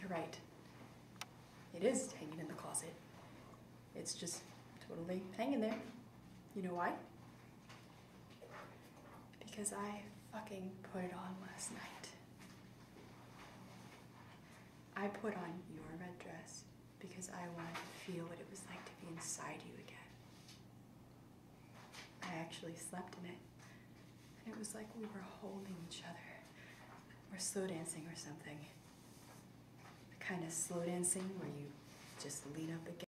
You're right. It is hanging in the closet. It's just totally hanging there. You know why? Because I fucking put it on last night. I put on your red dress because I wanted to feel what it was like to be inside you again. I actually slept in it. And it was like we were holding each other. Or slow dancing or something. The kind of slow dancing where you just lean up against